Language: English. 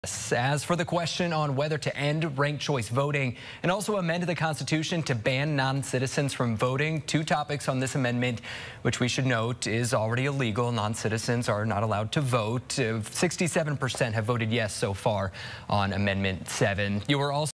As for the question on whether to end ranked choice voting and also amend the Constitution to ban non-citizens from voting, two topics on this amendment, which we should note is already illegal. Non-citizens are not allowed to vote. 67% have voted yes so far on Amendment 7. You are also